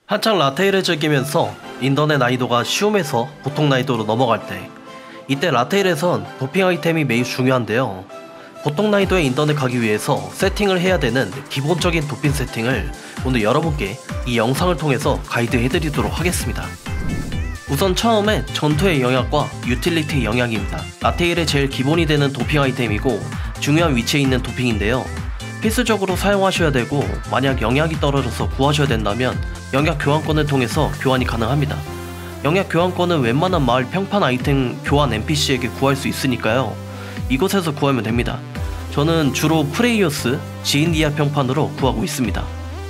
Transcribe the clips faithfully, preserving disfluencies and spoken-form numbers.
한창 라테일을 즐기면서 인터넷 난이도가 쉬움에서 보통 난이도로 넘어갈 때, 이때 라테일에선 도핑 아이템이 매우 중요한데요. 보통 난이도의 인터넷 가기 위해서 세팅을 해야 되는 기본적인 도핑 세팅을 오늘 여러분께 이 영상을 통해서 가이드 해드리도록 하겠습니다. 우선 처음에 전투의 영역과 유틸리티의 영역입니다. 라테일의 제일 기본이 되는 도핑 아이템이고 중요한 위치에 있는 도핑인데요. 필수적으로 사용하셔야 되고, 만약 영약이 떨어져서 구하셔야 된다면 영약 교환권을 통해서 교환이 가능합니다. 영약 교환권은 웬만한 마을 평판 아이템 교환 엔피씨에게 구할 수 있으니까요, 이곳에서 구하면 됩니다. 저는 주로 프레이오스, 지인디아 평판으로 구하고 있습니다.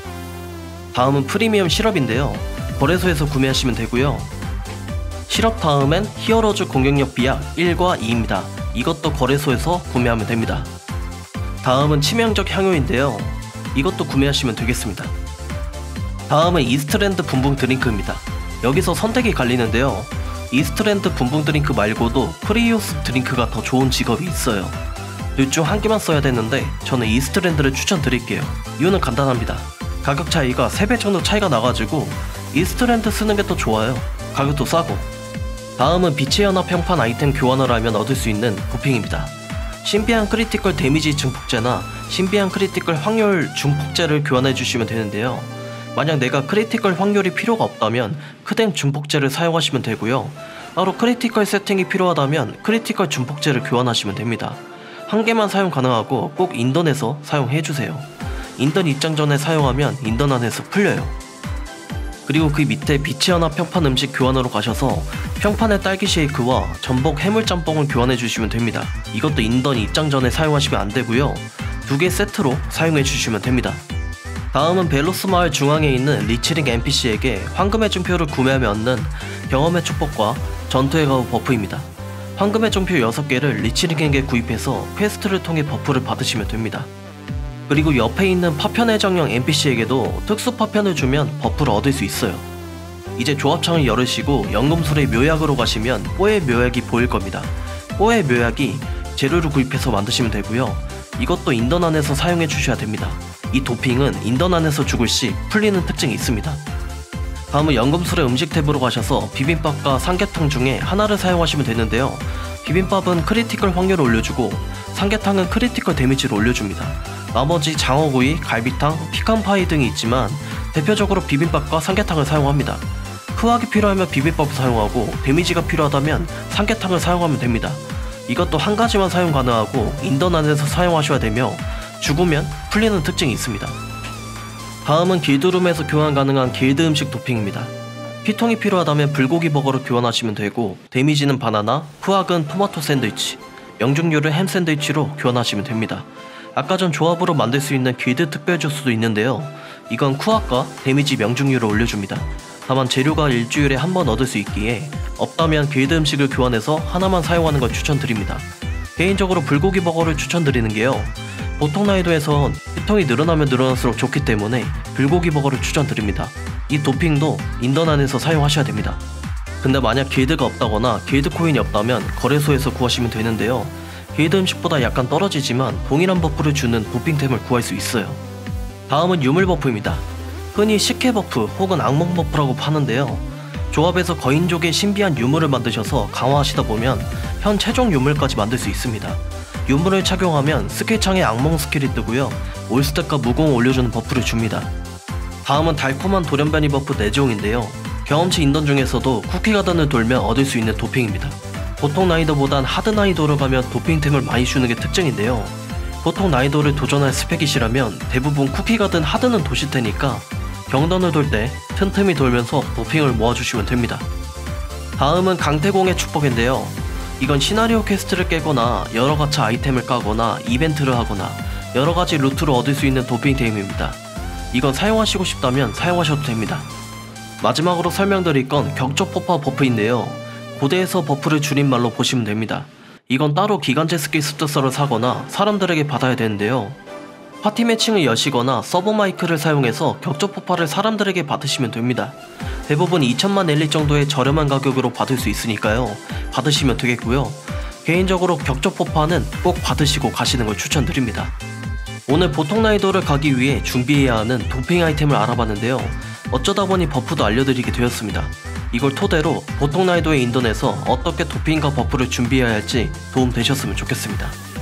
다음은 프리미엄 시럽인데요, 거래소에서 구매하시면 되고요. 시럽 다음엔 히어로즈 공격력 비약 일과 이입니다. 이것도 거래소에서 구매하면 됩니다. 다음은 치명적 향유인데요, 이것도 구매하시면 되겠습니다. 다음은 이스트랜드 분봉 드링크입니다. 여기서 선택이 갈리는데요, 이스트랜드 분봉 드링크 말고도 프리오스 드링크가 더 좋은 직업이 있어요. 둘 중 한 개만 써야 되는데 저는 이스트랜드를 추천드릴게요. 이유는 간단합니다. 가격 차이가 세 배 정도 차이가 나가지고 이스트랜드 쓰는 게 더 좋아요. 가격도 싸고. 다음은 빛의 연합 평판 아이템 교환을 하면 얻을 수 있는 도핑입니다. 신비한 크리티컬 데미지 증폭제나 신비한 크리티컬 확률 증폭제를 교환해 주시면 되는데요, 만약 내가 크리티컬 확률이 필요가 없다면 크댐 증폭제를 사용하시면 되고요, 따로 크리티컬 세팅이 필요하다면 크리티컬 증폭제를 교환하시면 됩니다. 한 개만 사용 가능하고 꼭 인던에서 사용해주세요. 인던 입장 전에 사용하면 인던 안에서 풀려요. 그리고 그 밑에 빛의 연합 평판 음식 교환으로 가셔서 평판의 딸기 쉐이크와 전복 해물짬뽕을 교환해 주시면 됩니다. 이것도 인던 입장 전에 사용하시면 안 되고요, 두 개 세트로 사용해 주시면 됩니다. 다음은 벨로스 마을 중앙에 있는 리치링 엔피씨에게 황금의 증표를 구매하며 얻는 경험의 축복과 전투의 가우 버프입니다. 황금의 증표 여섯 개를 리치링에게 구입해서 퀘스트를 통해 버프를 받으시면 됩니다. 그리고 옆에 있는 파편 해적령 엔피씨에게도 특수 파편을 주면 버프를 얻을 수 있어요. 이제 조합창을 열으시고 연금술의 묘약으로 가시면 뽀의 묘약이 보일 겁니다. 뽀의 묘약이 재료를 구입해서 만드시면 되고요, 이것도 인던 안에서 사용해 주셔야 됩니다. 이 도핑은 인던 안에서 죽을 시 풀리는 특징이 있습니다. 다음은 연금술의 음식 탭으로 가셔서 비빔밥과 삼계탕 중에 하나를 사용하시면 되는데요, 비빔밥은 크리티컬 확률을 올려주고 삼계탕은 크리티컬 데미지를 올려줍니다. 나머지 장어구이, 갈비탕, 피칸파이 등이 있지만 대표적으로 비빔밥과 삼계탕을 사용합니다. 후하기 필요하면 비빔밥을 사용하고 데미지가 필요하다면 삼계탕을 사용하면 됩니다. 이것도 한 가지만 사용 가능하고 인던 안에서 사용하셔야 되며 죽으면 풀리는 특징이 있습니다. 다음은 길드룸에서 교환 가능한 길드 음식 도핑입니다. 피통이 필요하다면 불고기 버거로 교환하시면 되고, 데미지는 바나나, 후학은 토마토 샌드위치, 명중률을 햄 샌드위치로 교환하시면 됩니다. 아까 전 조합으로 만들 수 있는 길드 특별 주스도 있는데요, 이건 쿠악과 데미지 명중률을 올려줍니다. 다만 재료가 일주일에 한 번 얻을 수 있기에 없다면 길드 음식을 교환해서 하나만 사용하는 걸 추천드립니다. 개인적으로 불고기 버거를 추천드리는 게요, 보통 난이도에선 피통이 늘어나면 늘어날수록 좋기 때문에 불고기 버거를 추천드립니다. 이 도핑도 인던 안에서 사용하셔야 됩니다. 근데 만약 길드가 없다거나 길드 코인이 없다면 거래소에서 구하시면 되는데요, 길드 음식보다 약간 떨어지지만 동일한 버프를 주는 도핑템을 구할 수 있어요. 다음은 유물 버프입니다. 흔히 식혜 버프 혹은 악몽 버프라고 파는데요, 조합에서 거인족의 신비한 유물을 만드셔서 강화하시다 보면 현 최종 유물까지 만들 수 있습니다. 유물을 착용하면 스킬창에 악몽 스킬이 뜨고요, 올스탯과 무공을 올려주는 버프를 줍니다. 다음은 달콤한 돌연변이 버프 내지용인데요, 경험치 인던 중에서도 쿠키가든을 돌면 얻을 수 있는 도핑입니다. 보통 난이도보단 하드 난이도를 가면 도핑템을 많이 주는 게 특징인데요, 보통 난이도를 도전할 스펙이시라면 대부분 쿠키가든 하드는 도실 테니까 경던을 돌 때 틈틈이 돌면서 도핑을 모아주시면 됩니다. 다음은 강태공의 축복인데요, 이건 시나리오 퀘스트를 깨거나 여러 가차 아이템을 까거나 이벤트를 하거나 여러가지 루트로 얻을 수 있는 도핑템입니다. 이건 사용하시고 싶다면 사용하셔도 됩니다. 마지막으로 설명드릴 건 격조 폭파 버프인데요, 고대에서 버프를 줄임말로 보시면 됩니다. 이건 따로 기간제 스킬 습득서를 사거나 사람들에게 받아야 되는데요, 파티 매칭을 여시거나 서브 마이크를 사용해서 격조 폭파를 사람들에게 받으시면 됩니다. 대부분 이천만 엘리 정도의 저렴한 가격으로 받을 수 있으니까요, 받으시면 되겠고요, 개인적으로 격조 폭파는 꼭 받으시고 가시는 걸 추천드립니다. 오늘 보통 난이도를 가기 위해 준비해야 하는 도핑 아이템을 알아봤는데요, 어쩌다 보니 버프도 알려드리게 되었습니다. 이걸 토대로 보통 난이도의 인던에서 어떻게 도핑과 버프를 준비해야 할지 도움 되셨으면 좋겠습니다.